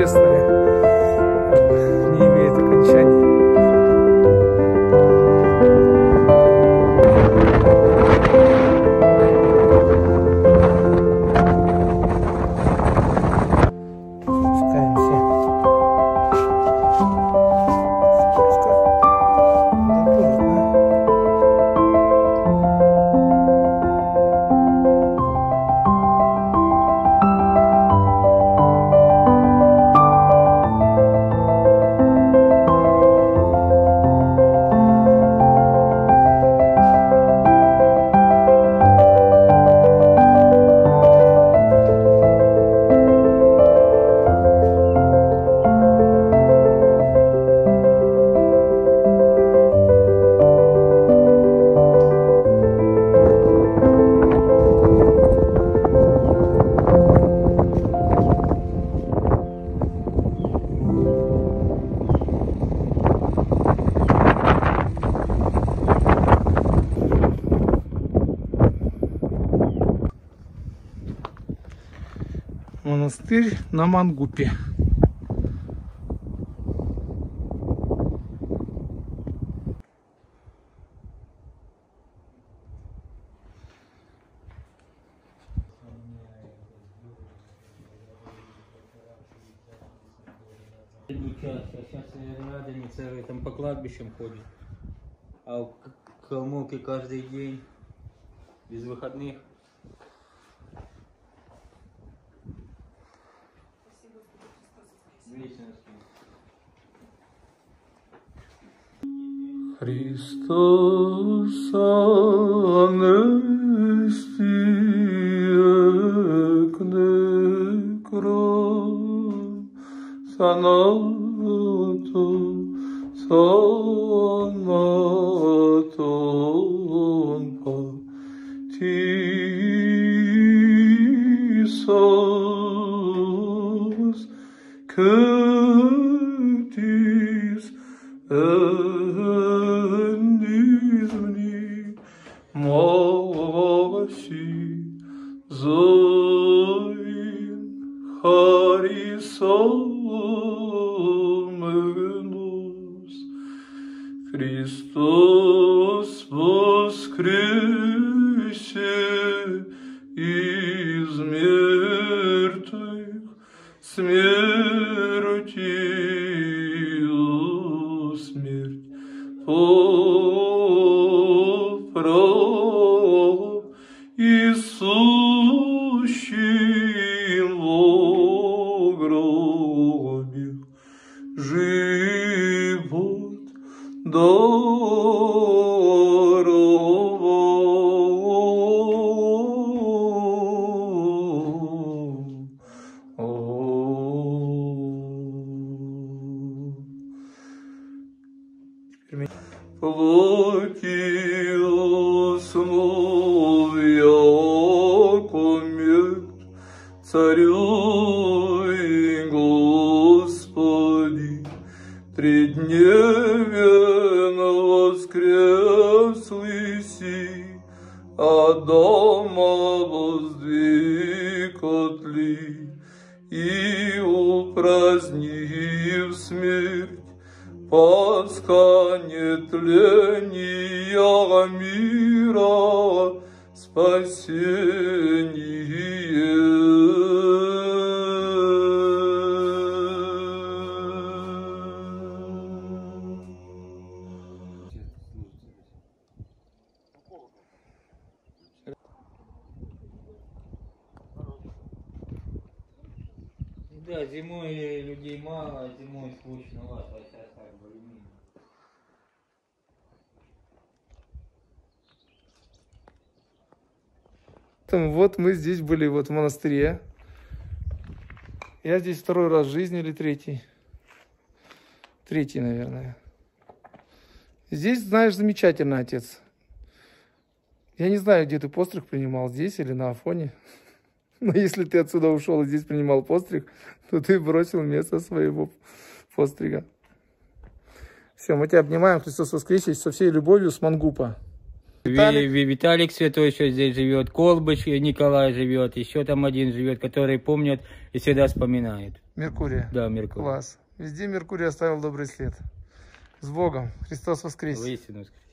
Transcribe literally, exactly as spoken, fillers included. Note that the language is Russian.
известное не имеет окончания. Монастырь на Мангупе. Сейчас радоница там по кладбищам ходит, а в Калмыке каждый день без выходных. Христос анести некро санато санатон патисос кутис энизмни моваси зоин харисомнус Христос воскресе из мертвых, смертью смерть поправ и сущим во гробе живот плоти основ яко мертв царю и Господи, тридневен воскреслый си, Адама воздвиг отли, и упразднив смерть, Пасха нетления мира, спасение. Да, зимой людей мало, зимой скучно, ладно, сейчас так более-менее. Вот мы здесь были, вот в монастыре. Я здесь второй раз в жизни или третий? Третий, наверное. Здесь, знаешь, замечательно, отец. Я не знаю, где ты постриг принимал, здесь или на Афоне. Но если ты отсюда ушел и здесь принимал постриг, то ты бросил место своего пострига. Все, мы тебя обнимаем. Христос воскресе со всей любовью с Мангупа. Виталик. Ви- Виталик Святой еще здесь живет, Колбыч Николай живет, еще там один живет, который помнит и всегда вспоминает. Меркурия. Да, Меркурий. Класс. Везде Меркурий оставил добрый след. С Богом. Христос воскрес. Воистину воскрес.